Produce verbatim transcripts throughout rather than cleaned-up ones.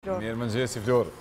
Flor. Mirë mëngjesi, Flor.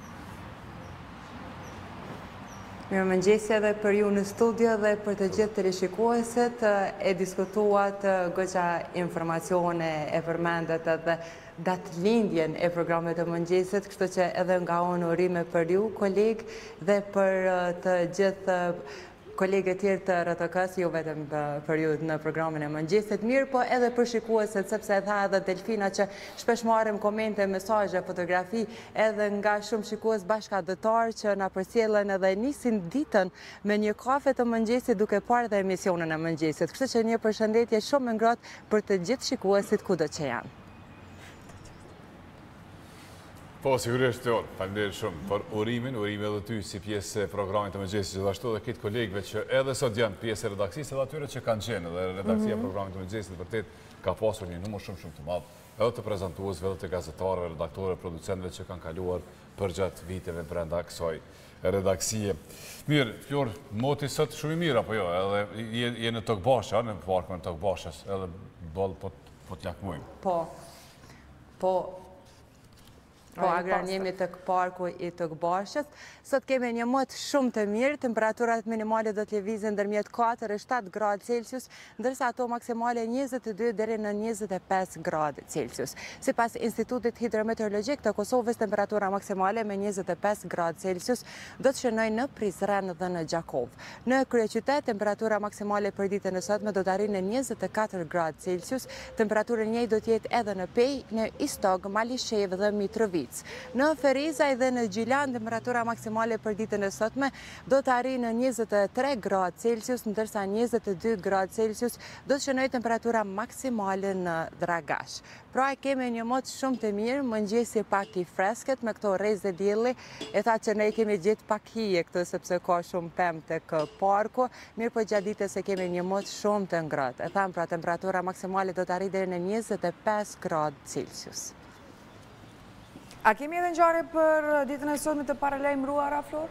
Mirë mëngjesi edhe për ju në studio dhe për të gjithë të rishikueset. E diskutuat goqa informacione e përmendet edhe datë lindjen e programet të mëngjesit, kështu që edhe nga unë urime për ju, kolegë, dhe për të gjithë kolegë tjerë të R T K-s, jo vetëm për ju në programin e mëngjesit mirë, po edhe për shikueset, sepse tha edhe Delfina që shpesh marrim komente, mesazhe, fotografi edhe nga shumë shikues bashkëdëtar që na përcjellen edhe nisin ditën me një kafe të mëngjesit duke parë dhe emisionin e mëngjesit. Kështu që një përshëndetje shumë e ngrohtë për të gjithë shikuesit kudo që janë. Po, sigurisht, Flor, faleminderit shumë për urimin, urime edhe ty si pjesë e programit të mëngjesit, gjithashtu edhe këtë kolegëve që edhe sot janë pjesë e redaksisë, edhe atyre që kanë qenë, dhe redaksia e programit të mëngjesit vërtet ka pasur një numër shumë shumë të madh, edhe të prezantuesve, edhe të gazetarëve, redaktorëve, producentëve që kanë kaluar përgjatë viteve brenda kësaj redaksie. Mirë, Flor, moti sot shumë i mirë apo jo, edhe je në Tokbasha, në parkun e Tokbashës, edhe boll po po të lakmojmë. Po. Po Po, agran jemi të parku i Tokbashës. Sot kemi një mot shumë të mirë, temperaturat minimale do të lëvizin ndërmjet katër e shtatë gradë Celsius, ndërsa ato maksimale njëzet e dy deri në njëzet e pesë gradë Celsius. Sipas Institutit Hidrometeorologjik të Kosovës, temperatura maksimale me njëzet e pesë gradë Celsius do të shënojë në Prizren dhe në Gjakov. Në kryeqytet, temperatura maksimale për ditën e sotme do të arrijë në njëzet e katër gradë Celsius. Temperatura njëjtë do të jetë edhe në Pej, në Istog, Malishev dhe Mitrovica. Në Ferizaj dhe në Gjilan, temperatura maksimale për ditën e sotme do të arrijë në njëzet e tre gradë Celsius, ndërsa njëzet e dy gradë Celsius do të shënojë temperatura maksimale në Dragash. Pra kemi një mot shumë të mirë, mëngjesi pak i fresket me këto rrezë dielli, e tha që ne kemi gjetë pak hije këtu sepse ka shumë pemë tek parku, mirë po gjatë ditës e kemi një mot shumë të ngrohtë. E tham pra temperatura maksimale do të arrijë deri në njëzet e pesë gradë Celsius. A kemi edhe ngjarje për ditën e sotme të paralajmëruara, Flor?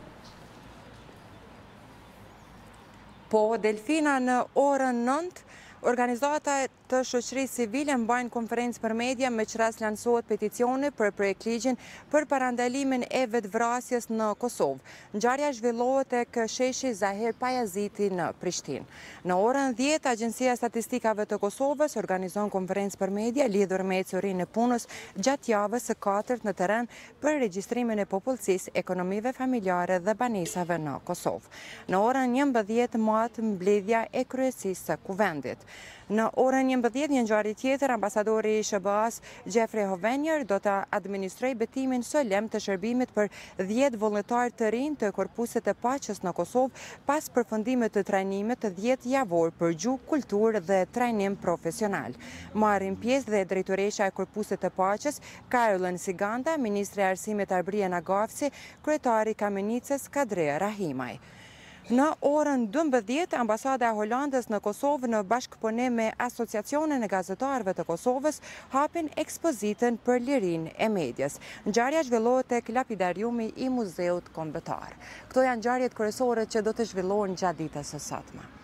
Po, Delfina, në orën nëntë, organizata të shoqërisë civile mbajnë konferencë për media me qëras lansohet peticioni për projekt ligjin për parandalimin e vetvrasjes në Kosovë. Ngjarja zhvillohet tek sheshi Zahir Pajaziti në Prishtinë. Në orën dhjetë, Agjencia e Statistikave të Kosovës organizon konferencë për media lidhur me ecurinë e punës gjatë javës së katërt në terren për regjistrimin e popullsisë, ekonomive familjare dhe banesave në Kosovë. Në orën njëmbëdhjetë mat mbledhja e kryesisë së kuvendit. Në orën njëmbëdhjetë, një ngjarje tjetër, ambasadori i S B A-s Jeffrey Hovenier do të administrojë betimin solem të shërbimit për dhjetë vullnetar të rinj të Korpusit të Paqes në Kosovë pas përfundimit të trajnimit të dhjetë javor për gjuhë, kulturë dhe trajnim profesional. Marrin pjesë dhe drejtoresha e Korpusit të Paqes, Caroline Siganda, ministri i Arsimit Arbria Nagafsi, kryetari i Kamenicës Kadre Rahimaj. Në orën dymbëdhjetë, ambasada e Holandës në Kosovë në bashkëpunim me Asociacionin e Gazetarëve të Kosovës hapin ekspozitën për lirinë e medias. Ngjarja zhvillohet tek lapidariumi i Muzeut Kombëtar. Këto janë ngjarjet kryesore që do të zhvillohen gjatë ditës së sotme.